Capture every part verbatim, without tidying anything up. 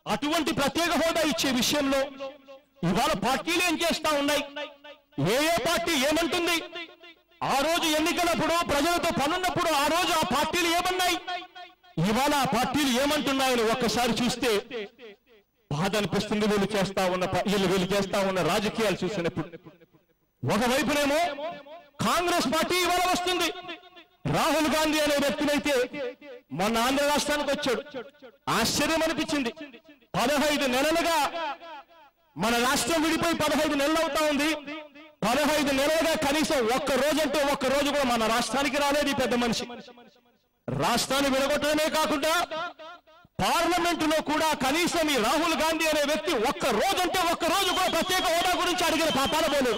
అటువంటి ప్రత్యేక హోదా ఇచ్చే విషయంలో ఇవాళ పార్టీలు ఏం చేస్తా ఉన్నాయి, ఏ ఏ పార్టీ ఏమంటుంది, ఆ రోజు ఎన్నికలప్పుడు ప్రజలతో పనున్నప్పుడు ఆ రోజు ఆ పార్టీలు ఏమన్నాయి, ఇవాళ ఆ పార్టీలు ఏమంటున్నాయని ఒక్కసారి చూస్తే బాధ అనిపిస్తుంది. వీళ్ళు చేస్తా ఉన్న వీళ్ళు వీళ్ళు చేస్తా ఉన్న రాజకీయాలు చూసినప్పుడు ఒకవైపునేమో కాంగ్రెస్ పార్టీ ఇవాళ వస్తుంది. రాహుల్ గాంధీ అనే వ్యక్తినైతే మొన్న ఆంధ్ర రాష్ట్రానికి వచ్చాడు, ఆశ్చర్యం అనిపించింది. పదహైదు నెలలుగా మన రాష్ట్రం విడిపోయి పదహైదు నెలలు అవుతా ఉంది. పదహైదు నెలలుగా కనీసం ఒక్క రోజంటే ఒక్క రోజు కూడా మన రాష్ట్రానికి రాలేదు ఈ పెద్ద మనిషి. రాష్ట్రాన్ని విడగొట్టడమే కాకుండా పార్లమెంటులో కూడా కనీసం ఈ రాహుల్ గాంధీ అనే వ్యక్తి ఒక్క రోజంటే ఒక్క రోజు కూడా ప్రత్యేక హోదా గురించి అడిగిన పాపాల పోలేదు.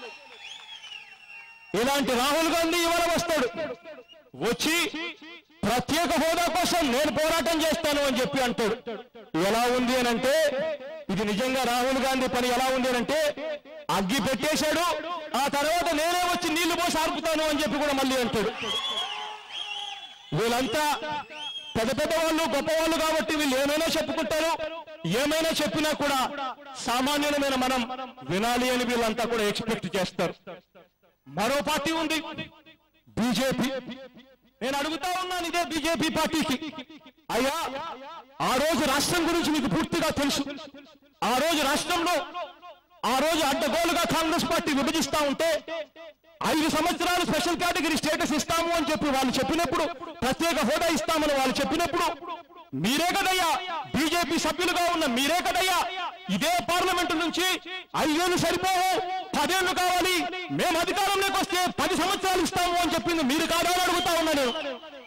ఇలాంటి రాహుల్ గాంధీ ఇవాళ వస్తాడు, వచ్చి ప్రత్యేక హోదా కోసం నేను పోరాటం చేస్తాను అని చెప్పి అంటాడు. ఎలా ఉంది అని అంటే ఇది నిజంగా రాహుల్ గాంధీ పని ఎలా ఉంది అని అంటే అగ్గి పెట్టేశాడు, ఆ తర్వాత నేనే వచ్చి నీళ్లు పోసి ఆర్పుతాను అని చెప్పి కూడా మళ్ళీ అంటాడు. వీళ్ళంతా పెద్ద పెద్ద వాళ్ళు గొప్ప వాళ్ళు కాబట్టి వీళ్ళు ఏమైనా చెప్పుకుంటారు, ఏమైనా చెప్పినా కూడా సామాన్యులమైన మనం వినాలి అని వీళ్ళంతా కూడా ఎక్స్పెక్ట్ చేస్తారు. మరో పార్టీ ఉంది బీజేపీ. నేను అడుగుతా ఉన్నాను ఇదే బీజేపీ పార్టీకి, అయ్యా ఆ రోజు రాష్ట్రం గురించి మీకు పూర్తిగా తెలుసు. ఆ రోజు రాష్ట్రంలో ఆ రోజు అడ్డగోలుగా కాంగ్రెస్ పార్టీ విభజిస్తా ఉంటే ఐదు సంవత్సరాలు స్పెషల్ కేటగిరీ స్టేటస్ ఇస్తాము అని చెప్పి వాళ్ళు చెప్పినప్పుడు, ప్రత్యేక హోదా ఇస్తామని వాళ్ళు చెప్పినప్పుడు మీరే కదయ్యా బీజేపీ సభ్యులుగా ఉన్న మీరే కదయ్యా ఇదే పార్లమెంటు నుంచి ఐదేళ్లు సరిపోవు పదేళ్లు కావాలి, మేము అధికారంలోకి వస్తే పది సంవత్సరాలు ఇస్తాము అని చెప్పింది మీరు కాదా అని అడుగుతా ఉన్నా నేను.